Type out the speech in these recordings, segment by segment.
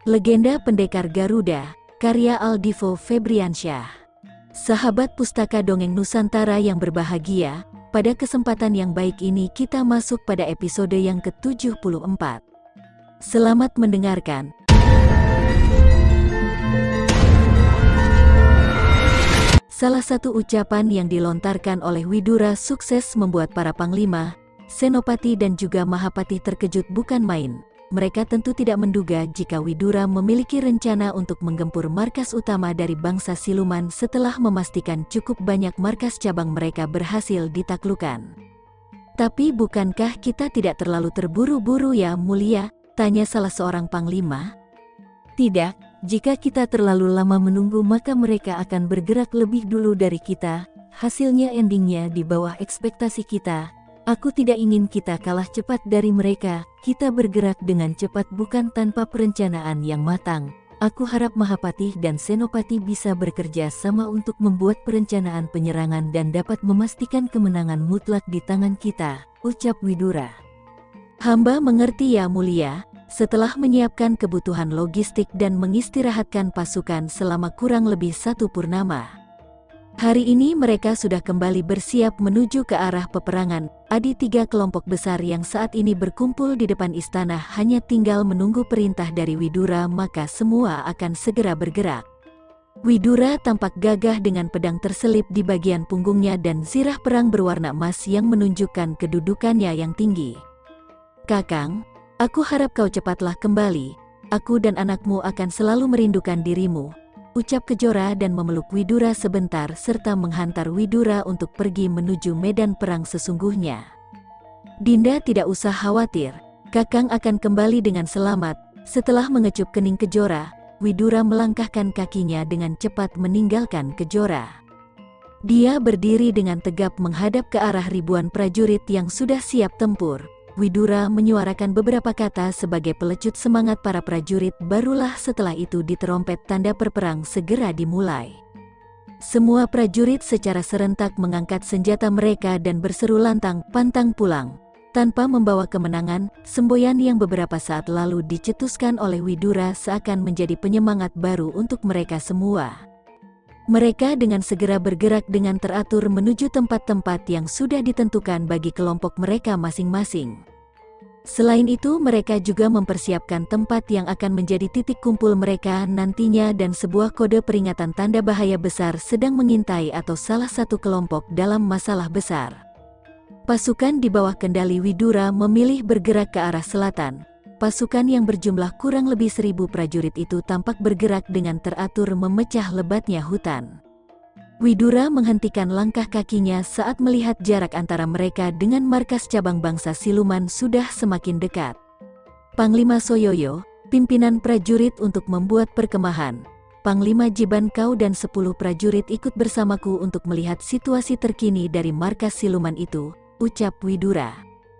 Legenda Pendekar Garuda, karya Aldivo Febriansyah. Sahabat Pustaka Dongeng Nusantara yang berbahagia, pada kesempatan yang baik ini kita masuk pada episode yang ke-74. Selamat mendengarkan. Salah satu ucapan yang dilontarkan oleh Widura sukses membuat para panglima, senopati dan juga mahapati terkejut bukan main. Mereka tentu tidak menduga jika Widura memiliki rencana untuk menggempur markas utama dari bangsa siluman setelah memastikan cukup banyak markas cabang mereka berhasil ditaklukkan. "Tapi bukankah kita tidak terlalu terburu-buru ya mulia?" tanya salah seorang panglima. "Tidak, jika kita terlalu lama menunggu maka mereka akan bergerak lebih dulu dari kita. Hasilnya endingnya di bawah ekspektasi kita. Aku tidak ingin kita kalah cepat dari mereka. Kita bergerak dengan cepat bukan tanpa perencanaan yang matang. Aku harap Mahapati dan Senopati bisa bekerja sama untuk membuat perencanaan penyerangan dan dapat memastikan kemenangan mutlak di tangan kita," ucap Widura. "Hamba mengerti ya mulia." Setelah menyiapkan kebutuhan logistik dan mengistirahatkan pasukan selama kurang lebih 1 purnama, hari ini mereka sudah kembali bersiap menuju ke arah peperangan. Ada 3 kelompok besar yang saat ini berkumpul di depan istana hanya tinggal menunggu perintah dari Widura, maka semua akan segera bergerak. Widura tampak gagah dengan pedang terselip di bagian punggungnya dan zirah perang berwarna emas yang menunjukkan kedudukannya yang tinggi. "Kakang, aku harap kau cepatlah kembali. Aku dan anakmu akan selalu merindukan dirimu," ucap Kejora dan memeluk Widura sebentar serta menghantar Widura untuk pergi menuju medan perang sesungguhnya. "Dinda tidak usah khawatir, Kakang akan kembali dengan selamat." Setelah mengecup kening Kejora, Widura melangkahkan kakinya dengan cepat meninggalkan Kejora. Dia berdiri dengan tegap menghadap ke arah ribuan prajurit yang sudah siap tempur. Widura menyuarakan beberapa kata sebagai pelecut semangat para prajurit, barulah setelah itu diterompet tanda perperang segera dimulai. Semua prajurit secara serentak mengangkat senjata mereka dan berseru lantang, "Pantang pulang!" Tanpa membawa kemenangan, semboyan yang beberapa saat lalu dicetuskan oleh Widura seakan menjadi penyemangat baru untuk mereka semua. Mereka dengan segera bergerak dengan teratur menuju tempat-tempat yang sudah ditentukan bagi kelompok mereka masing-masing. Selain itu, mereka juga mempersiapkan tempat yang akan menjadi titik kumpul mereka nantinya dan sebuah kode peringatan tanda bahaya besar sedang mengintai atau salah satu kelompok dalam masalah besar. Pasukan di bawah kendali Widura memilih bergerak ke arah selatan. Pasukan yang berjumlah kurang lebih 1000 prajurit itu tampak bergerak dengan teratur memecah lebatnya hutan. Widura menghentikan langkah kakinya saat melihat jarak antara mereka dengan markas cabang bangsa siluman sudah semakin dekat. "Panglima Soyoyo, pimpinan prajurit untuk membuat perkemahan. Panglima Jiban, kau dan 10 prajurit ikut bersamaku untuk melihat situasi terkini dari markas siluman itu," ucap Widura.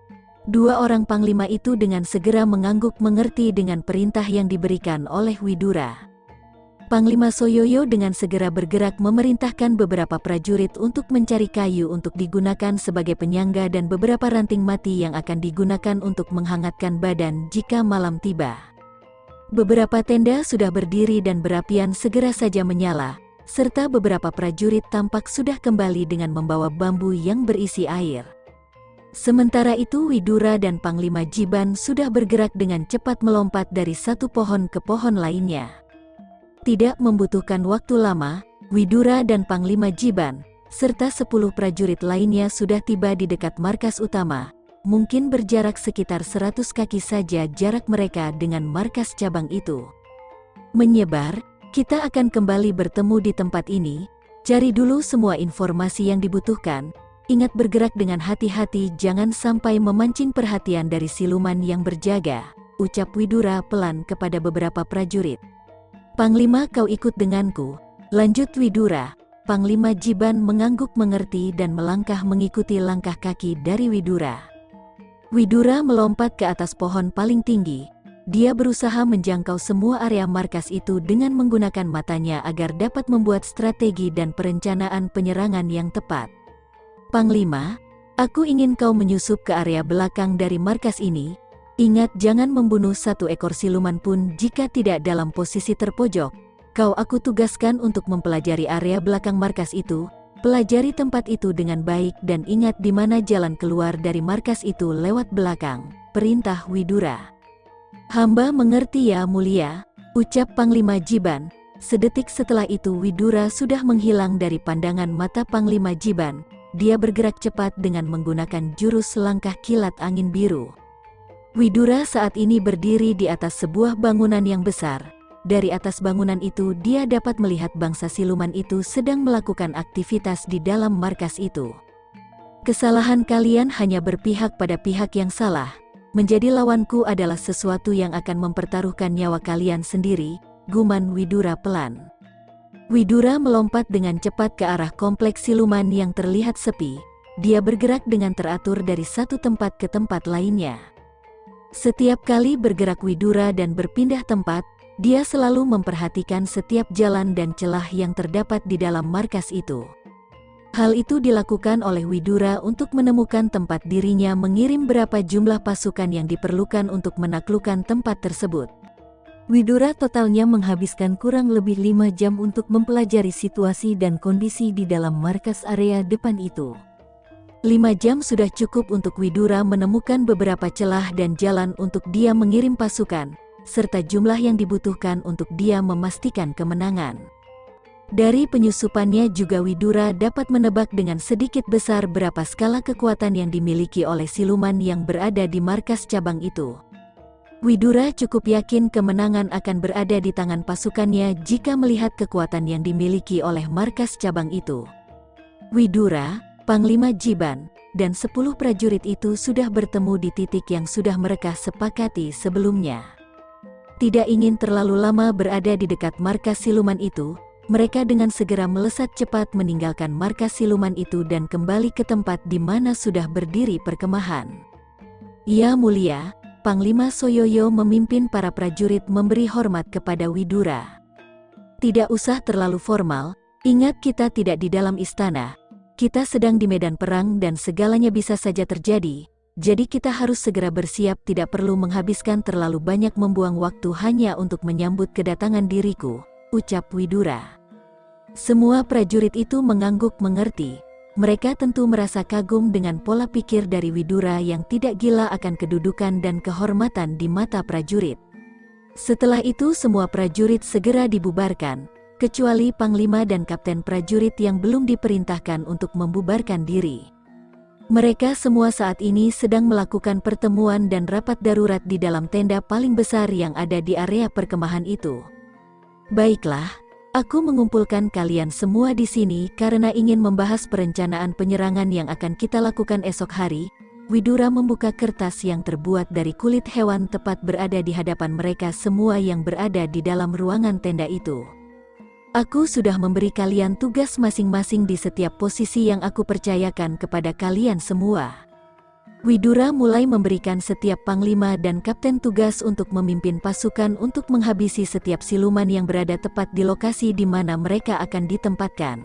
2 orang panglima itu dengan segera mengangguk mengerti dengan perintah yang diberikan oleh Widura. Panglima Soyoyo dengan segera bergerak memerintahkan beberapa prajurit untuk mencari kayu untuk digunakan sebagai penyangga dan beberapa ranting mati yang akan digunakan untuk menghangatkan badan jika malam tiba. Beberapa tenda sudah berdiri dan berapian segera saja menyala, serta beberapa prajurit tampak sudah kembali dengan membawa bambu yang berisi air. Sementara itu Widura dan Panglima Jiban sudah bergerak dengan cepat melompat dari satu pohon ke pohon lainnya. Tidak membutuhkan waktu lama, Widura dan Panglima Jiban, serta 10 prajurit lainnya sudah tiba di dekat markas utama. Mungkin berjarak sekitar 100 kaki saja jarak mereka dengan markas cabang itu. "Menyebar, kita akan kembali bertemu di tempat ini. Cari dulu semua informasi yang dibutuhkan. Ingat bergerak dengan hati-hati, jangan sampai memancing perhatian dari siluman yang berjaga," ucap Widura pelan kepada beberapa prajurit. "Panglima, kau ikut denganku," lanjut Widura. Panglima Jiban mengangguk mengerti dan melangkah mengikuti langkah kaki dari Widura. Widura melompat ke atas pohon paling tinggi. Dia berusaha menjangkau semua area markas itu dengan menggunakan matanya agar dapat membuat strategi dan perencanaan penyerangan yang tepat. "Panglima, aku ingin kau menyusup ke area belakang dari markas ini. Ingat, jangan membunuh satu ekor siluman pun jika tidak dalam posisi terpojok. Kau aku tugaskan untuk mempelajari area belakang markas itu. Pelajari tempat itu dengan baik dan ingat di mana jalan keluar dari markas itu lewat belakang, perintah Widura. Hamba mengerti ya mulia, ucap Panglima Jiban. Sedetik setelah itu Widura sudah menghilang dari pandangan mata Panglima Jiban. Dia bergerak cepat dengan menggunakan jurus langkah kilat angin biru. Widura saat ini berdiri di atas sebuah bangunan yang besar. Dari atas bangunan itu dia dapat melihat bangsa siluman itu sedang melakukan aktivitas di dalam markas itu. Kesalahan kalian hanya berpihak pada pihak yang salah. Menjadi lawanku adalah sesuatu yang akan mempertaruhkan nyawa kalian sendiri, guman Widura pelan. Widura melompat dengan cepat ke arah kompleks siluman yang terlihat sepi. Dia bergerak dengan teratur dari satu tempat ke tempat lainnya. Setiap kali bergerak Widura dan berpindah tempat, dia selalu memperhatikan setiap jalan dan celah yang terdapat di dalam markas itu. Hal itu dilakukan oleh Widura untuk menemukan tempat dirinya mengirim berapa jumlah pasukan yang diperlukan untuk menaklukkan tempat tersebut. Widura totalnya menghabiskan kurang lebih 5 jam untuk mempelajari situasi dan kondisi di dalam markas area depan itu. 5 jam sudah cukup untuk Widura menemukan beberapa celah dan jalan untuk dia mengirim pasukan, serta jumlah yang dibutuhkan untuk dia memastikan kemenangan. Dari penyusupannya juga Widura dapat menebak dengan sedikit besar berapa skala kekuatan yang dimiliki oleh siluman yang berada di markas cabang itu. Widura cukup yakin kemenangan akan berada di tangan pasukannya jika melihat kekuatan yang dimiliki oleh markas cabang itu. Widura, Panglima Jiban, dan 10 prajurit itu sudah bertemu di titik yang sudah mereka sepakati sebelumnya. Tidak ingin terlalu lama berada di dekat markas siluman itu, mereka dengan segera melesat cepat meninggalkan markas siluman itu dan kembali ke tempat di mana sudah berdiri perkemahan. Ya mulia, Panglima Soyoyo memimpin para prajurit memberi hormat kepada Widura. Tidak usah terlalu formal, ingat kita tidak di dalam istana. Kita sedang di medan perang dan segalanya bisa saja terjadi. Jadi kita harus segera bersiap, tidak perlu menghabiskan terlalu banyak membuang waktu hanya untuk menyambut kedatangan diriku, ucap Widura. Semua prajurit itu mengangguk mengerti. Mereka tentu merasa kagum dengan pola pikir dari Widura yang tidak gila akan kedudukan dan kehormatan di mata prajurit. Setelah itu semua prajurit segera dibubarkan, kecuali Panglima dan Kapten prajurit yang belum diperintahkan untuk membubarkan diri. Mereka semua saat ini sedang melakukan pertemuan dan rapat darurat di dalam tenda paling besar yang ada di area perkemahan itu. Baiklah, aku mengumpulkan kalian semua di sini karena ingin membahas perencanaan penyerangan yang akan kita lakukan esok hari. Widura membuka kertas yang terbuat dari kulit hewan tepat berada di hadapan mereka semua yang berada di dalam ruangan tenda itu. Aku sudah memberi kalian tugas masing-masing di setiap posisi yang aku percayakan kepada kalian semua. Widura mulai memberikan setiap panglima dan kapten tugas untuk memimpin pasukan untuk menghabisi setiap siluman yang berada tepat di lokasi di mana mereka akan ditempatkan.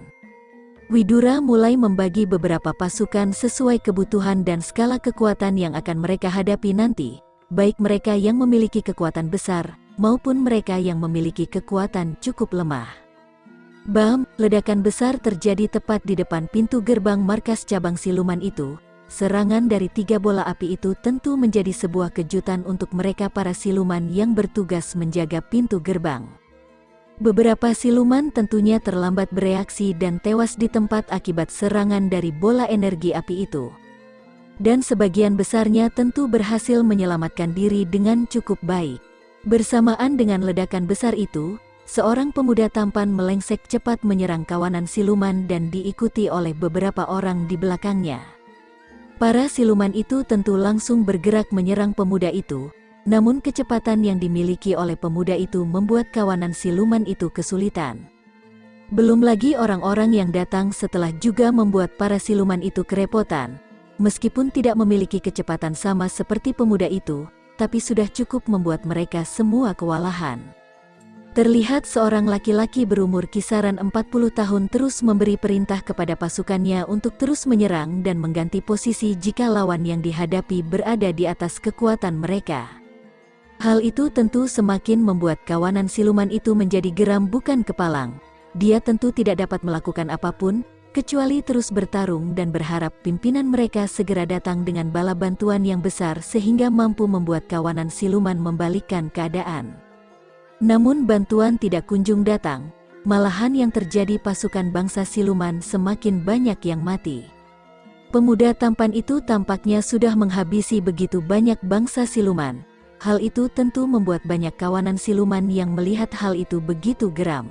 Widura mulai membagi beberapa pasukan sesuai kebutuhan dan skala kekuatan yang akan mereka hadapi nanti, baik mereka yang memiliki kekuatan besar, maupun mereka yang memiliki kekuatan cukup lemah. Bam! Ledakan besar terjadi tepat di depan pintu gerbang markas cabang siluman itu. Serangan dari 3 bola api itu tentu menjadi sebuah kejutan untuk mereka para siluman yang bertugas menjaga pintu gerbang. Beberapa siluman tentunya terlambat bereaksi dan tewas di tempat akibat serangan dari bola energi api itu. Dan sebagian besarnya tentu berhasil menyelamatkan diri dengan cukup baik. Bersamaan dengan ledakan besar itu, seorang pemuda tampan melengsek cepat menyerang kawanan siluman dan diikuti oleh beberapa orang di belakangnya. Para siluman itu tentu langsung bergerak menyerang pemuda itu, namun kecepatan yang dimiliki oleh pemuda itu membuat kawanan siluman itu kesulitan. Belum lagi orang-orang yang datang setelah juga membuat para siluman itu kerepotan. Meskipun tidak memiliki kecepatan sama seperti pemuda itu, tapi sudah cukup membuat mereka semua kewalahan. Terlihat seorang laki-laki berumur kisaran 40 tahun terus memberi perintah kepada pasukannya untuk terus menyerang dan mengganti posisi jika lawan yang dihadapi berada di atas kekuatan mereka. Hal itu tentu semakin membuat kawanan siluman itu menjadi geram bukan kepalang. Dia tentu tidak dapat melakukan apapun, kecuali terus bertarung dan berharap pimpinan mereka segera datang dengan bala bantuan yang besar sehingga mampu membuat kawanan siluman membalikkan keadaan. Namun bantuan tidak kunjung datang, malahan yang terjadi pasukan bangsa siluman semakin banyak yang mati. Pemuda tampan itu tampaknya sudah menghabisi begitu banyak bangsa siluman. Hal itu tentu membuat banyak kawanan siluman yang melihat hal itu begitu geram.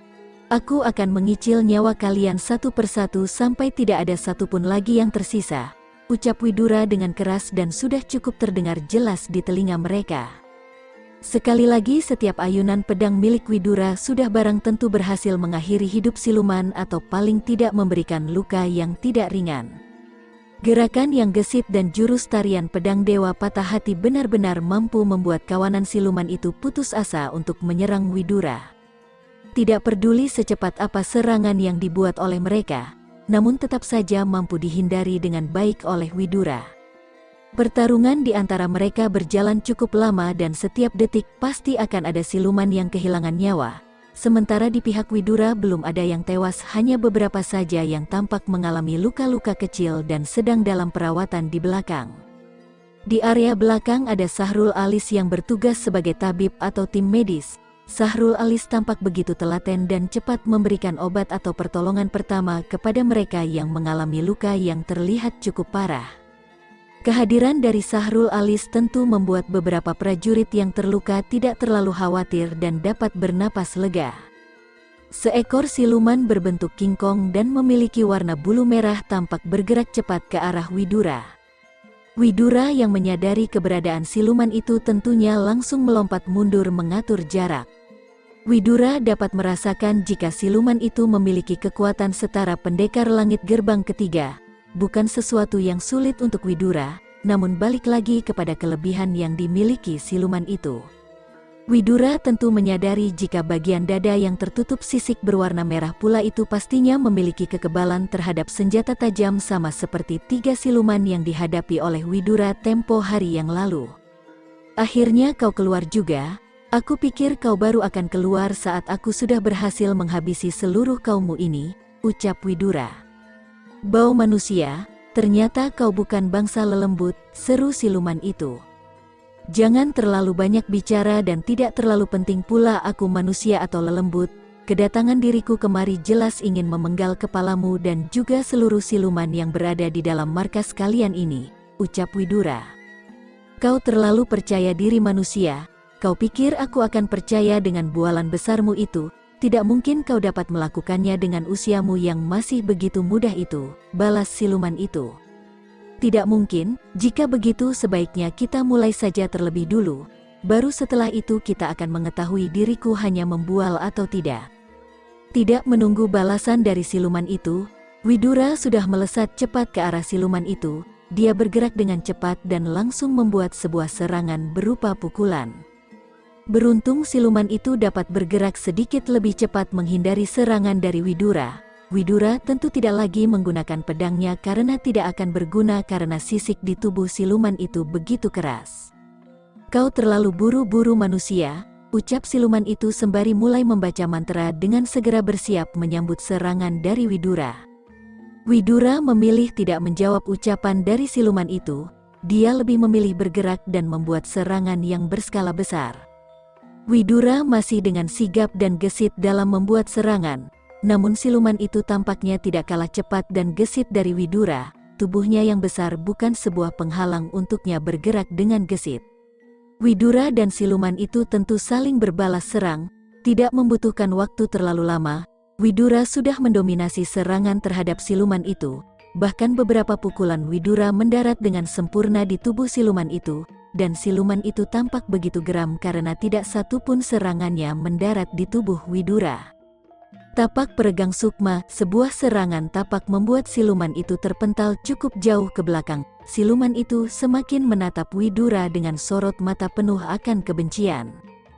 Aku akan mengicil nyawa kalian satu persatu sampai tidak ada satupun lagi yang tersisa, ucap Widura dengan keras dan sudah cukup terdengar jelas di telinga mereka. Sekali lagi setiap ayunan pedang milik Widura sudah barang tentu berhasil mengakhiri hidup siluman atau paling tidak memberikan luka yang tidak ringan. Gerakan yang gesit dan jurus tarian pedang Dewa Patah Hati benar-benar mampu membuat kawanan siluman itu putus asa untuk menyerang Widura. Tidak peduli secepat apa serangan yang dibuat oleh mereka, namun tetap saja mampu dihindari dengan baik oleh Widura. Pertarungan di antara mereka berjalan cukup lama dan setiap detik pasti akan ada siluman yang kehilangan nyawa. Sementara di pihak Widura belum ada yang tewas, hanya beberapa saja yang tampak mengalami luka-luka kecil dan sedang dalam perawatan di belakang. Di area belakang ada Sahrul Alis yang bertugas sebagai tabib atau tim medis. Sahrul Alis tampak begitu telaten dan cepat memberikan obat atau pertolongan pertama kepada mereka yang mengalami luka yang terlihat cukup parah. Kehadiran dari Sahrul Alis tentu membuat beberapa prajurit yang terluka tidak terlalu khawatir dan dapat bernapas lega. Seekor siluman berbentuk kingkong dan memiliki warna bulu merah tampak bergerak cepat ke arah Widura. Widura yang menyadari keberadaan siluman itu tentunya langsung melompat mundur mengatur jarak. Widura dapat merasakan jika siluman itu memiliki kekuatan setara pendekar langit gerbang ketiga. Bukan sesuatu yang sulit untuk Widura, namun balik lagi kepada kelebihan yang dimiliki siluman itu. Widura tentu menyadari jika bagian dada yang tertutup sisik berwarna merah pula itu pastinya memiliki kekebalan terhadap senjata tajam sama seperti 3 siluman yang dihadapi oleh Widura tempo hari yang lalu. Akhirnya kau keluar juga, aku pikir kau baru akan keluar saat aku sudah berhasil menghabisi seluruh kaummu ini, ucap Widura. Bau manusia, ternyata kau bukan bangsa lelembut, seru siluman itu. Jangan terlalu banyak bicara dan tidak terlalu penting pula aku manusia atau lelembut. Kedatangan diriku kemari jelas ingin memenggal kepalamu dan juga seluruh siluman yang berada di dalam markas kalian ini, ucap Widura. Kau terlalu percaya diri manusia, kau pikir aku akan percaya dengan bualan besarmu itu? Tidak mungkin kau dapat melakukannya dengan usiamu yang masih begitu mudah itu, balas siluman itu. Tidak mungkin, jika begitu sebaiknya kita mulai saja terlebih dulu, baru setelah itu kita akan mengetahui diriku hanya membual atau tidak. Tidak menunggu balasan dari siluman itu, Widura sudah melesat cepat ke arah siluman itu, dia bergerak dengan cepat dan langsung membuat sebuah serangan berupa pukulan. Beruntung siluman itu dapat bergerak sedikit lebih cepat menghindari serangan dari Widura. Widura tentu tidak lagi menggunakan pedangnya karena tidak akan berguna karena sisik di tubuh siluman itu begitu keras. Kau terlalu buru-buru manusia, ucap siluman itu sembari mulai membaca mantra dengan segera bersiap menyambut serangan dari Widura. Widura memilih tidak menjawab ucapan dari siluman itu, dia lebih memilih bergerak dan membuat serangan yang berskala besar. Widura masih dengan sigap dan gesit dalam membuat serangan, namun siluman itu tampaknya tidak kalah cepat dan gesit dari Widura. Tubuhnya yang besar bukan sebuah penghalang untuknya bergerak dengan gesit. Widura dan siluman itu tentu saling berbalas serang, tidak membutuhkan waktu terlalu lama. Widura sudah mendominasi serangan terhadap siluman itu, bahkan beberapa pukulan Widura mendarat dengan sempurna di tubuh siluman itu. Dan siluman itu tampak begitu geram karena tidak satupun serangannya mendarat di tubuh Widura. Tapak peregang sukma, sebuah serangan tapak membuat siluman itu terpental cukup jauh ke belakang. Siluman itu semakin menatap Widura dengan sorot mata penuh akan kebencian.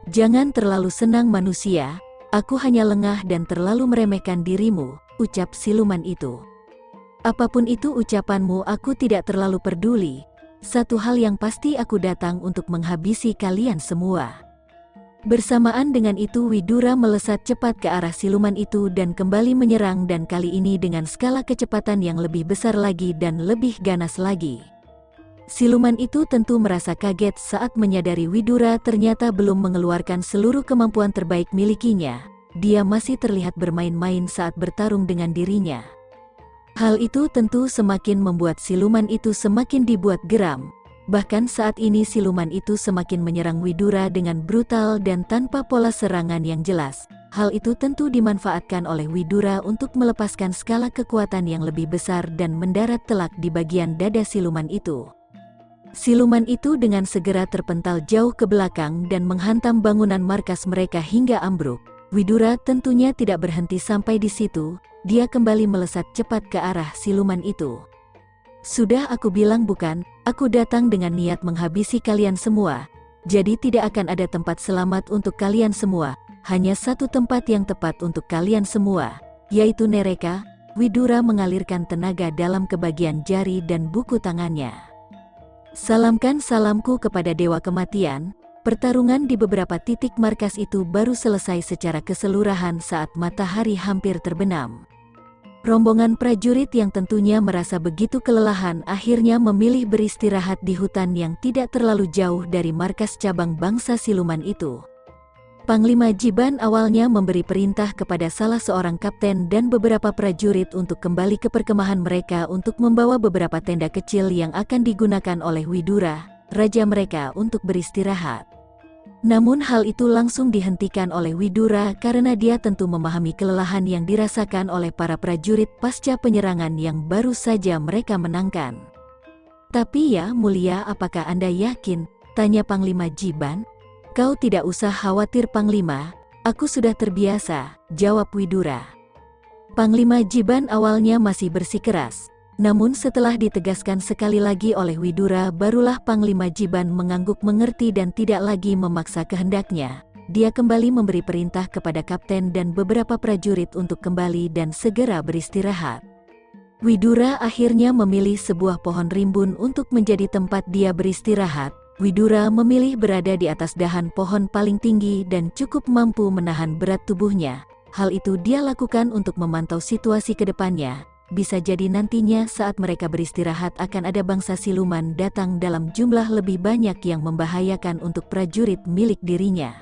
Jangan terlalu senang manusia, aku hanya lengah dan terlalu meremehkan dirimu, ucap siluman itu. Apapun itu ucapanmu, aku tidak terlalu peduli. Satu hal yang pasti, aku datang untuk menghabisi kalian semua. Bersamaan dengan itu Widura melesat cepat ke arah siluman itu dan kembali menyerang, dan kali ini dengan skala kecepatan yang lebih besar lagi dan lebih ganas lagi. Siluman itu tentu merasa kaget saat menyadari Widura ternyata belum mengeluarkan seluruh kemampuan terbaik milikinya. Dia masih terlihat bermain-main saat bertarung dengan dirinya. Hal itu tentu semakin membuat siluman itu semakin dibuat geram. Bahkan saat ini siluman itu semakin menyerang Widura dengan brutal dan tanpa pola serangan yang jelas. Hal itu tentu dimanfaatkan oleh Widura untuk melepaskan skala kekuatan yang lebih besar dan mendarat telak di bagian dada siluman itu. Siluman itu dengan segera terpental jauh ke belakang dan menghantam bangunan markas mereka hingga ambruk. Widura tentunya tidak berhenti sampai di situ. Dia kembali melesat cepat ke arah siluman itu. Sudah aku bilang bukan, aku datang dengan niat menghabisi kalian semua. Jadi tidak akan ada tempat selamat untuk kalian semua. Hanya satu tempat yang tepat untuk kalian semua, yaitu Neraka. Widura mengalirkan tenaga dalam ke bagian jari dan buku tangannya. Salamkan salamku kepada Dewa Kematian. Pertarungan di beberapa titik markas itu baru selesai secara keseluruhan saat matahari hampir terbenam. Rombongan prajurit yang tentunya merasa begitu kelelahan akhirnya memilih beristirahat di hutan yang tidak terlalu jauh dari markas cabang bangsa siluman itu. Panglima Jiban awalnya memberi perintah kepada salah seorang kapten dan beberapa prajurit untuk kembali ke perkemahan mereka untuk membawa beberapa tenda kecil yang akan digunakan oleh Widura, raja mereka, untuk beristirahat. Namun hal itu langsung dihentikan oleh Widura karena dia tentu memahami kelelahan yang dirasakan oleh para prajurit pasca penyerangan yang baru saja mereka menangkan. Tapi ya mulia, apakah Anda yakin? Tanya Panglima Jiban. Kau tidak usah khawatir Panglima, aku sudah terbiasa, jawab Widura. Panglima Jiban awalnya masih bersikeras. Namun setelah ditegaskan sekali lagi oleh Widura, barulah Panglima Jiban mengangguk mengerti dan tidak lagi memaksa kehendaknya. Dia kembali memberi perintah kepada kapten dan beberapa prajurit untuk kembali dan segera beristirahat. Widura akhirnya memilih sebuah pohon rimbun untuk menjadi tempat dia beristirahat. Widura memilih berada di atas dahan pohon paling tinggi dan cukup mampu menahan berat tubuhnya. Hal itu dia lakukan untuk memantau situasi ke depannya. Bisa jadi nantinya saat mereka beristirahat akan ada bangsa siluman datang dalam jumlah lebih banyak yang membahayakan untuk prajurit milik dirinya.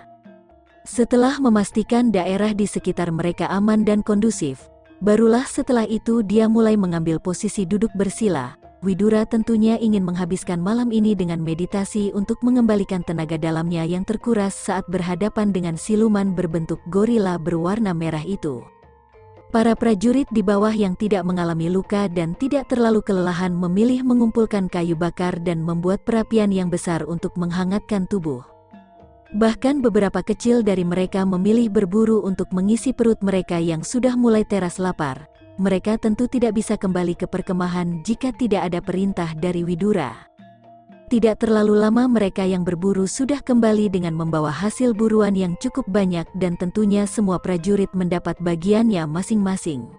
Setelah memastikan daerah di sekitar mereka aman dan kondusif, barulah setelah itu dia mulai mengambil posisi duduk bersila. Widura tentunya ingin menghabiskan malam ini dengan meditasi untuk mengembalikan tenaga dalamnya yang terkuras saat berhadapan dengan siluman berbentuk gorila berwarna merah itu. Para prajurit di bawah yang tidak mengalami luka dan tidak terlalu kelelahan memilih mengumpulkan kayu bakar dan membuat perapian yang besar untuk menghangatkan tubuh. Bahkan beberapa kecil dari mereka memilih berburu untuk mengisi perut mereka yang sudah mulai teras lapar. Mereka tentu tidak bisa kembali ke perkemahan jika tidak ada perintah dari Widura. Tidak terlalu lama mereka yang berburu sudah kembali dengan membawa hasil buruan yang cukup banyak dan tentunya semua prajurit mendapat bagiannya masing-masing.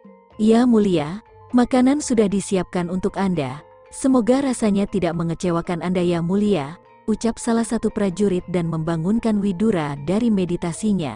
Ya mulia, makanan sudah disiapkan untuk Anda. Semoga rasanya tidak mengecewakan Anda ya mulia, ucap salah satu prajurit dan membangunkan Widura dari meditasinya.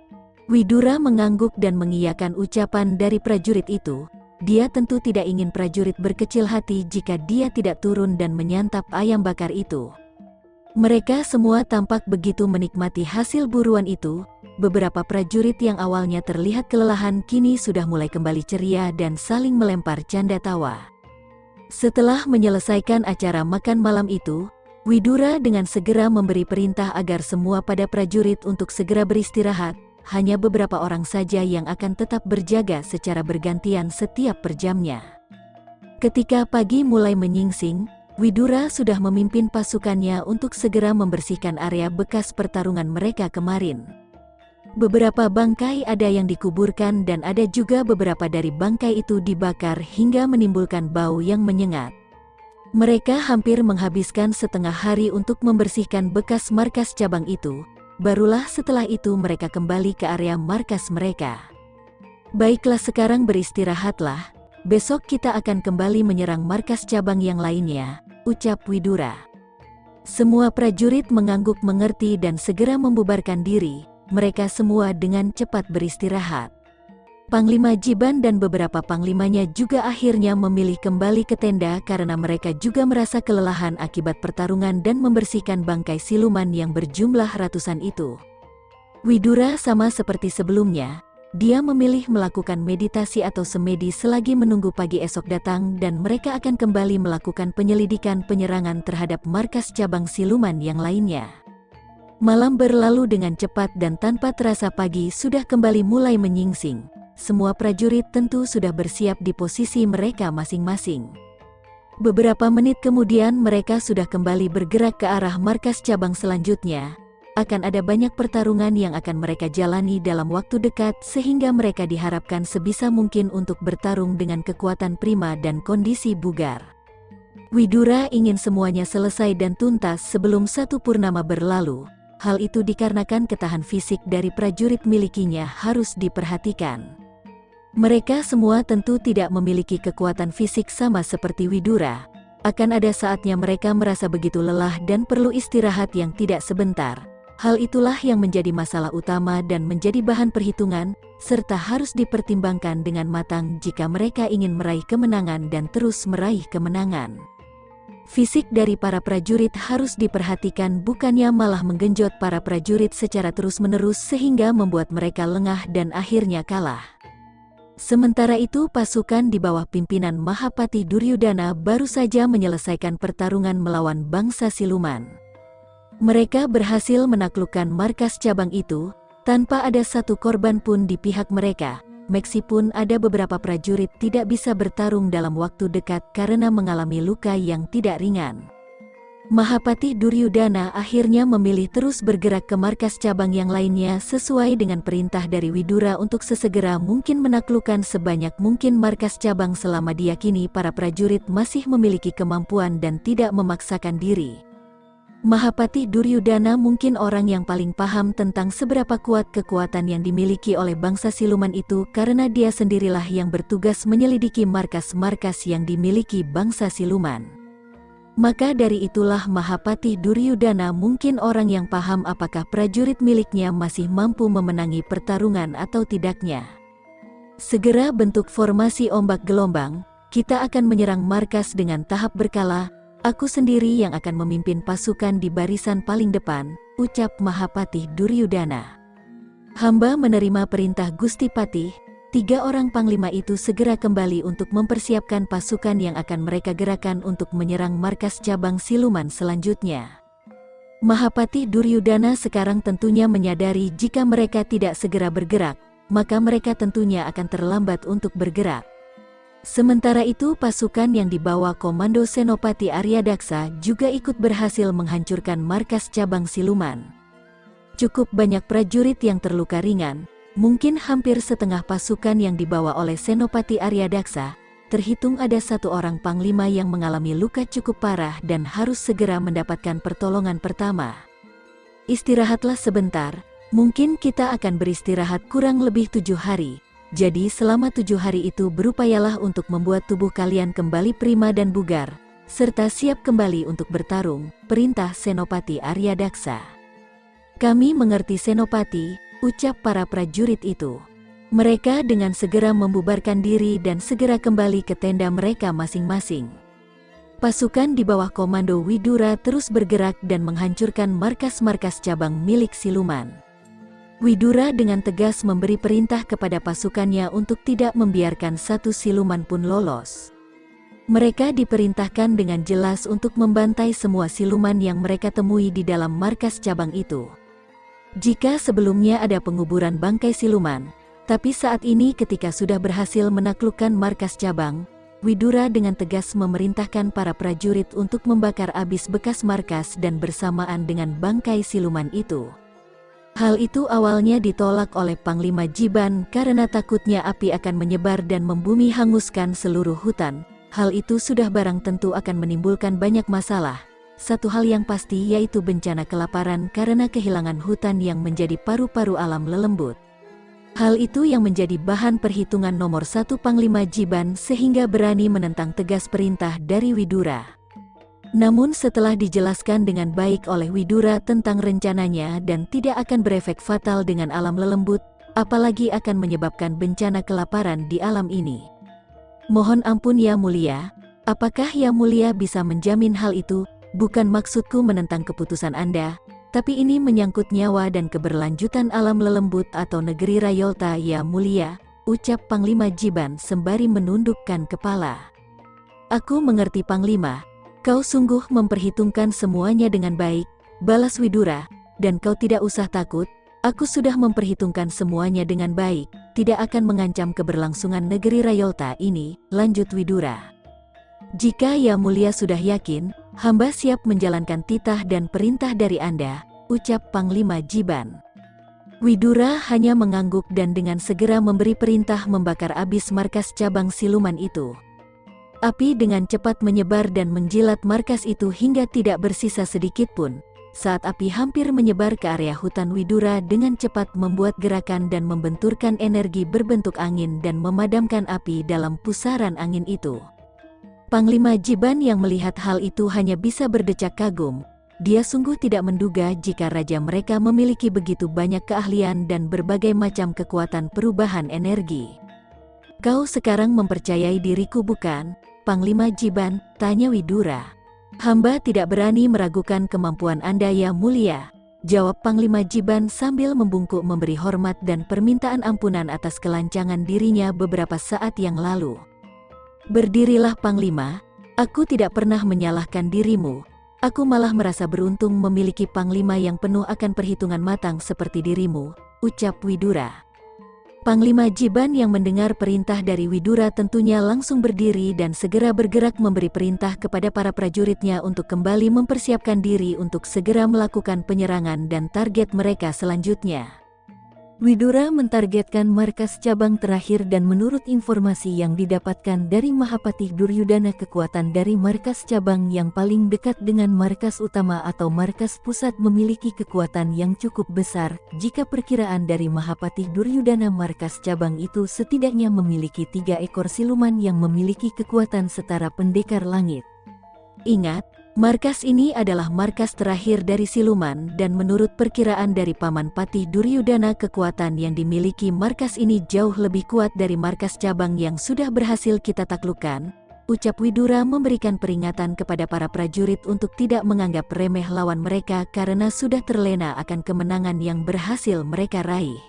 Widura mengangguk dan mengiyakan ucapan dari prajurit itu. Dia tentu tidak ingin prajurit berkecil hati jika dia tidak turun dan menyantap ayam bakar itu. Mereka semua tampak begitu menikmati hasil buruan itu. Beberapa prajurit yang awalnya terlihat kelelahan kini sudah mulai kembali ceria dan saling melempar canda tawa. Setelah menyelesaikan acara makan malam itu, Widura dengan segera memberi perintah agar semua pada prajurit untuk segera beristirahat. Hanya beberapa orang saja yang akan tetap berjaga secara bergantian setiap per jamnya. Ketika pagi mulai menyingsing, Widura sudah memimpin pasukannya untuk segera membersihkan area bekas pertarungan mereka kemarin. Beberapa bangkai ada yang dikuburkan dan ada juga beberapa dari bangkai itu dibakar hingga menimbulkan bau yang menyengat. Mereka hampir menghabiskan setengah hari untuk membersihkan bekas markas cabang itu. barulah setelah itu mereka kembali ke area markas mereka. Baiklah, sekarang beristirahatlah, besok kita akan kembali menyerang markas cabang yang lainnya, ucap Widura. Semua prajurit mengangguk mengerti dan segera membubarkan diri, mereka semua dengan cepat beristirahat. Panglima Jiban dan beberapa panglimanya juga akhirnya memilih kembali ke tenda karena mereka juga merasa kelelahan akibat pertarungan dan membersihkan bangkai siluman yang berjumlah ratusan itu. Widura sama seperti sebelumnya, dia memilih melakukan meditasi atau semedi selagi menunggu pagi esok datang dan mereka akan kembali melakukan penyelidikan penyerangan terhadap markas cabang siluman yang lainnya. Malam berlalu dengan cepat dan tanpa terasa pagi sudah kembali mulai menyingsing. Semua prajurit tentu sudah bersiap di posisi mereka masing-masing. Beberapa menit kemudian mereka sudah kembali bergerak ke arah markas cabang selanjutnya. Akan ada banyak pertarungan yang akan mereka jalani dalam waktu dekat sehingga mereka diharapkan sebisa mungkin untuk bertarung dengan kekuatan prima dan kondisi bugar. Widura ingin semuanya selesai dan tuntas sebelum satu purnama berlalu. Hal itu dikarenakan ketahanan fisik dari prajurit milikinya harus diperhatikan. Mereka semua tentu tidak memiliki kekuatan fisik sama seperti Widura. Akan ada saatnya mereka merasa begitu lelah dan perlu istirahat yang tidak sebentar. Hal itulah yang menjadi masalah utama dan menjadi bahan perhitungan, serta harus dipertimbangkan dengan matang jika mereka ingin meraih kemenangan dan terus meraih kemenangan. Fisik dari para prajurit harus diperhatikan, bukannya malah menggenjot para prajurit secara terus-menerus sehingga membuat mereka lengah dan akhirnya kalah. Sementara itu pasukan di bawah pimpinan Mahapati Duryudana baru saja menyelesaikan pertarungan melawan bangsa siluman. Mereka berhasil menaklukkan markas cabang itu, tanpa ada satu korban pun di pihak mereka, meskipun ada beberapa prajurit tidak bisa bertarung dalam waktu dekat karena mengalami luka yang tidak ringan. Mahapati Duryudana akhirnya memilih terus bergerak ke markas cabang yang lainnya sesuai dengan perintah dari Widura untuk sesegera mungkin menaklukkan sebanyak mungkin markas cabang selama diyakini para prajurit masih memiliki kemampuan dan tidak memaksakan diri. Mahapati Duryudana mungkin orang yang paling paham tentang seberapa kuat kekuatan yang dimiliki oleh bangsa siluman itu karena dia sendirilah yang bertugas menyelidiki markas-markas yang dimiliki bangsa siluman. Maka dari itulah Mahapati Duryudana mungkin orang yang paham apakah prajurit miliknya masih mampu memenangi pertarungan atau tidaknya. Segera bentuk formasi ombak gelombang, kita akan menyerang markas dengan tahap berkala, aku sendiri yang akan memimpin pasukan di barisan paling depan, ucap Mahapati Duryudana. Hamba menerima perintah Gusti Patih. 3 orang panglima itu segera kembali untuk mempersiapkan pasukan yang akan mereka gerakan untuk menyerang markas cabang siluman selanjutnya. Mahapati Duryudana sekarang tentunya menyadari jika mereka tidak segera bergerak, maka mereka tentunya akan terlambat untuk bergerak. Sementara itu pasukan yang dibawa Komando Senopati Aryadaksa juga ikut berhasil menghancurkan markas cabang siluman. Cukup banyak prajurit yang terluka ringan. Mungkin hampir setengah pasukan yang dibawa oleh Senopati Aryadaksa, terhitung ada 1 orang panglima yang mengalami luka cukup parah dan harus segera mendapatkan pertolongan pertama. Istirahatlah sebentar, mungkin kita akan beristirahat kurang lebih 7 hari, jadi selama 7 hari itu berupayalah untuk membuat tubuh kalian kembali prima dan bugar, serta siap kembali untuk bertarung, perintah Senopati Aryadaksa. Kami mengerti Senopati, ucap para prajurit itu. Mereka dengan segera membubarkan diri dan segera kembali ke tenda mereka masing-masing. Pasukan di bawah komando Widura terus bergerak dan menghancurkan markas-markas cabang milik siluman. Widura dengan tegas memberi perintah kepada pasukannya untuk tidak membiarkan satu siluman pun lolos. Mereka diperintahkan dengan jelas untuk membantai semua siluman yang mereka temui di dalam markas cabang itu. Jika sebelumnya ada penguburan bangkai siluman, tapi saat ini ketika sudah berhasil menaklukkan markas cabang, Widura dengan tegas memerintahkan para prajurit untuk membakar habis bekas markas dan bersamaan dengan bangkai siluman itu. Hal itu awalnya ditolak oleh Panglima Jiban karena takutnya api akan menyebar dan membumi hanguskan seluruh hutan. Hal itu sudah barang tentu akan menimbulkan banyak masalah. satu hal yang pasti yaitu bencana kelaparan karena kehilangan hutan yang menjadi paru-paru alam lelembut. Hal itu yang menjadi bahan perhitungan nomor 1 Panglima Jiban sehingga berani menentang tegas perintah dari Widura. Namun setelah dijelaskan dengan baik oleh Widura tentang rencananya dan tidak akan berefek fatal dengan alam lelembut, apalagi akan menyebabkan bencana kelaparan di alam ini. Mohon ampun Ya Mulia, apakah Ya Mulia bisa menjamin hal itu? Bukan maksudku menentang keputusan Anda, tapi ini menyangkut nyawa dan keberlanjutan alam lelembut atau negeri Rayolta Ya Mulia, ucap Panglima Jiban sembari menundukkan kepala. Aku mengerti Panglima, kau sungguh memperhitungkan semuanya dengan baik, balas Widura, dan kau tidak usah takut, aku sudah memperhitungkan semuanya dengan baik, tidak akan mengancam keberlangsungan negeri Rayolta ini, lanjut Widura. Jika Ya Mulia sudah yakin, hamba siap menjalankan titah dan perintah dari Anda, ucap Panglima Jiban. Widura hanya mengangguk dan dengan segera memberi perintah membakar abis markas cabang siluman itu. Api dengan cepat menyebar dan menjilat markas itu hingga tidak bersisa sedikit pun. Saat api hampir menyebar ke area hutan, Widura dengan cepat membuat gerakan dan membenturkan energi berbentuk angin dan memadamkan api dalam pusaran angin itu. Panglima Jiban yang melihat hal itu hanya bisa berdecak kagum. Dia sungguh tidak menduga jika raja mereka memiliki begitu banyak keahlian dan berbagai macam kekuatan perubahan energi. Kau sekarang mempercayai diriku bukan, Panglima Jiban? Tanya Widura. Hamba tidak berani meragukan kemampuan Anda Ya Mulia, jawab Panglima Jiban sambil membungkuk memberi hormat dan permintaan ampunan atas kelancangan dirinya beberapa saat yang lalu. Berdirilah Panglima, aku tidak pernah menyalahkan dirimu, aku malah merasa beruntung memiliki Panglima yang penuh akan perhitungan matang seperti dirimu, ucap Widura. Panglima Jiban yang mendengar perintah dari Widura tentunya langsung berdiri dan segera bergerak memberi perintah kepada para prajuritnya untuk kembali mempersiapkan diri untuk segera melakukan penyerangan dan target mereka selanjutnya. Widura mentargetkan markas cabang terakhir dan menurut informasi yang didapatkan dari Mahapati Duryudana, kekuatan dari markas cabang yang paling dekat dengan markas utama atau markas pusat memiliki kekuatan yang cukup besar. Jika perkiraan dari Mahapati Duryudana, markas cabang itu setidaknya memiliki 3 ekor siluman yang memiliki kekuatan setara pendekar langit. Ingat, markas ini adalah markas terakhir dari siluman dan menurut perkiraan dari Paman Patih Duryudana, kekuatan yang dimiliki markas ini jauh lebih kuat dari markas cabang yang sudah berhasil kita taklukkan, ucap Widura memberikan peringatan kepada para prajurit untuk tidak menganggap remeh lawan mereka karena sudah terlena akan kemenangan yang berhasil mereka raih.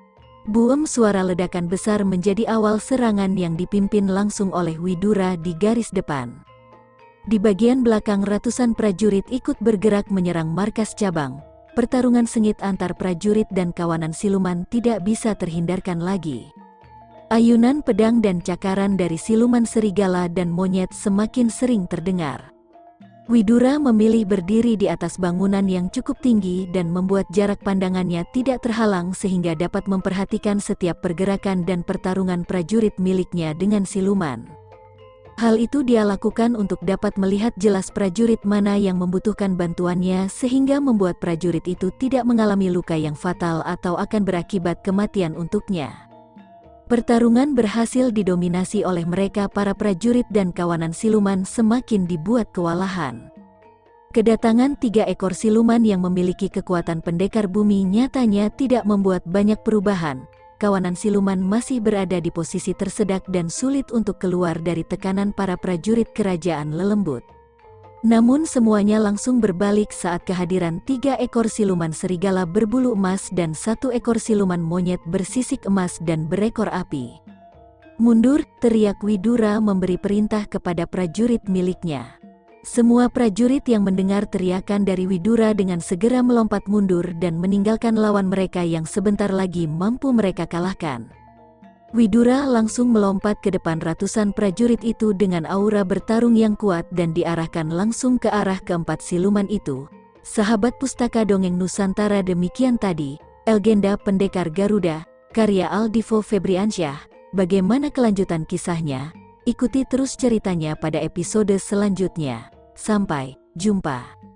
Buem suara ledakan besar menjadi awal serangan yang dipimpin langsung oleh Widura di garis depan. Di bagian belakang ratusan prajurit ikut bergerak menyerang markas cabang. Pertarungan sengit antar prajurit dan kawanan siluman tidak bisa terhindarkan lagi. Ayunan pedang dan cakaran dari siluman serigala dan monyet semakin sering terdengar. Widura memilih berdiri di atas bangunan yang cukup tinggi dan membuat jarak pandangannya tidak terhalang sehingga dapat memperhatikan setiap pergerakan dan pertarungan prajurit miliknya dengan siluman. Hal itu dia lakukan untuk dapat melihat jelas prajurit mana yang membutuhkan bantuannya sehingga membuat prajurit itu tidak mengalami luka yang fatal atau akan berakibat kematian untuknya. Pertarungan berhasil didominasi oleh mereka. Para prajurit dan kawanan siluman semakin dibuat kewalahan. Kedatangan 3 ekor siluman yang memiliki kekuatan pendekar bumi nyatanya tidak membuat banyak perubahan. Kawanan siluman masih berada di posisi tersedak dan sulit untuk keluar dari tekanan para prajurit kerajaan lelembut. Namun semuanya langsung berbalik saat kehadiran 3 ekor siluman serigala berbulu emas dan 1 ekor siluman monyet bersisik emas dan berekor api. Mundur, teriak Widura memberi perintah kepada prajurit miliknya. Semua prajurit yang mendengar teriakan dari Widura dengan segera melompat mundur dan meninggalkan lawan mereka yang sebentar lagi mampu mereka kalahkan. Widura langsung melompat ke depan ratusan prajurit itu dengan aura bertarung yang kuat dan diarahkan langsung ke arah keempat siluman itu. Sahabat Pustaka Dongeng Nusantara, demikian tadi, Legenda Pendekar Garuda, karya Aldivo Febriansyah. Bagaimana kelanjutan kisahnya? Ikuti terus ceritanya pada episode selanjutnya. Sampai Jumpa.